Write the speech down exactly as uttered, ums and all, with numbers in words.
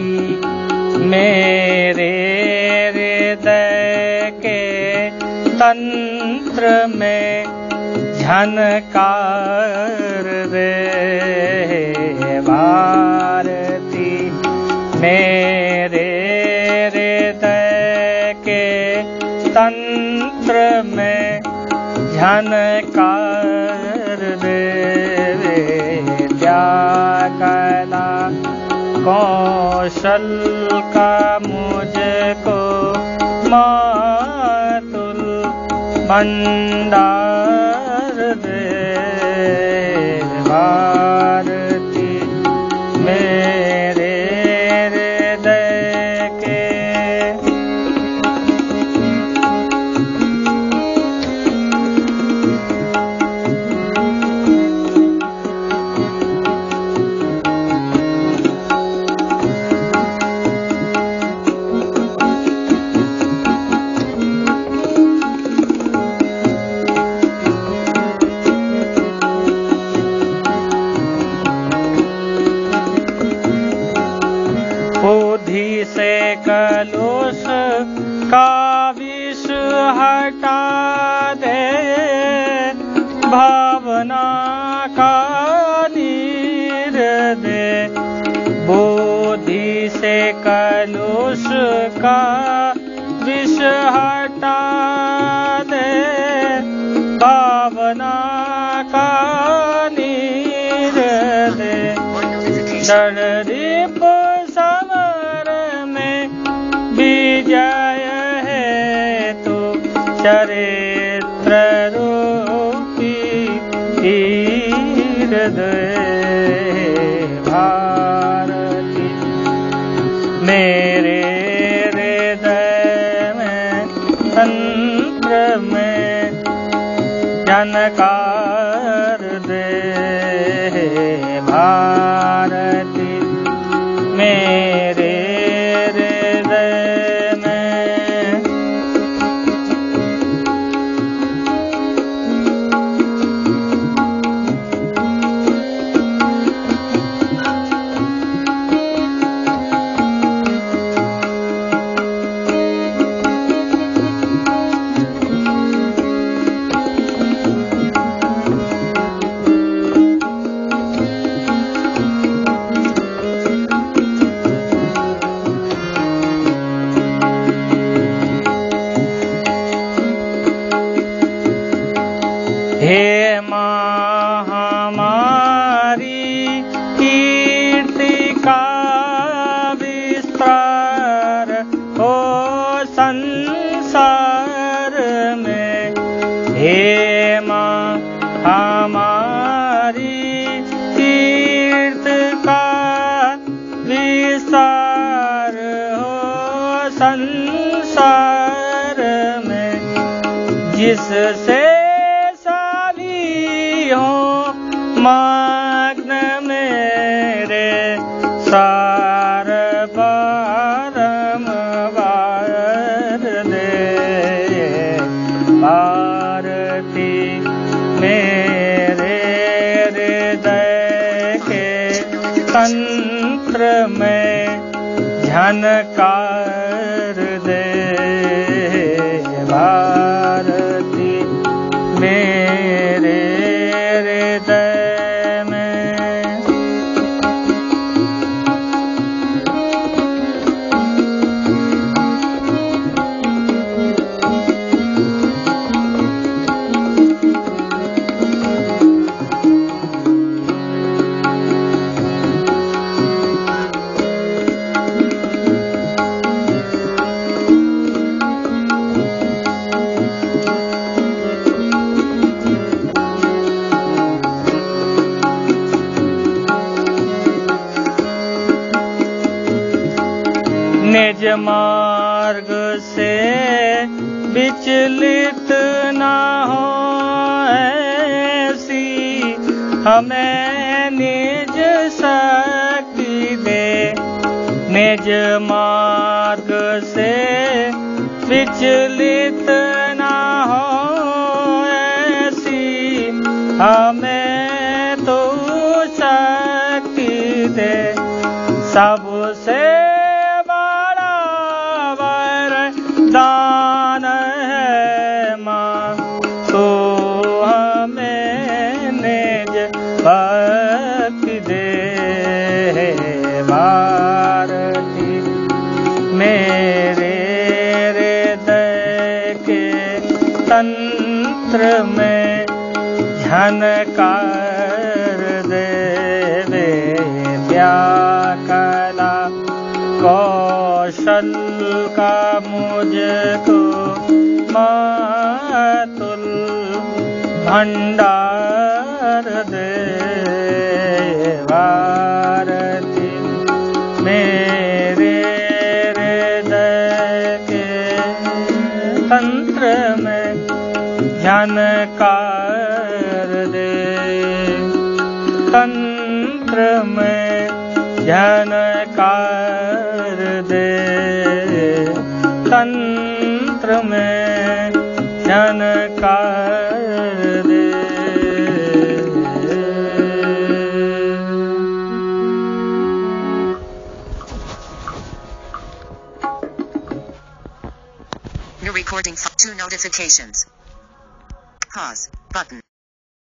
मेरे हृदय के तंत्र में झनकार दे भारती। मेरे हृदय के तंत्र में झनकार दे त्यागला कौशल का मुझको मातुल भंडार दे भारती। मेरे हृदय के बुद्धि से कलुष का विष हटा दे भावना का नीर दे। बुद्धि से कलुष का विष हटा दे भावना का नीर दे। दर्दीप समर में विजय है तो चरित्र रूपी हृदय भारती। मेरे हृदय में तंत्र में झनकार दे भारती। मेरे हृदय में हे माँ हमारी कीर्ति का विस्तार हो संसार में। हे माँ हमारी कीर्ति का विस्तार हो संसार में। जिससे मग्न मेरे सार बारंबार दे भारती। मेरे हृदय के तंत्र में झनकार दे भारती। मेरे हृदय निज मार्ग से विचलित न हो ऐसी हमें निज शक्ति दे। निज मार्ग से विचलित न हो ऐसी हमें तो शक्ति दे। सबसे तंत्र में झनकार देवे व्याकला कौशल का मुझको मातुल भंडार दे भारती मेरे हृदय के तंत्र में झनकार दे तंत्र में झनकार दे तंत्र में झनकार दे। New recording. Two notifications. Pause button.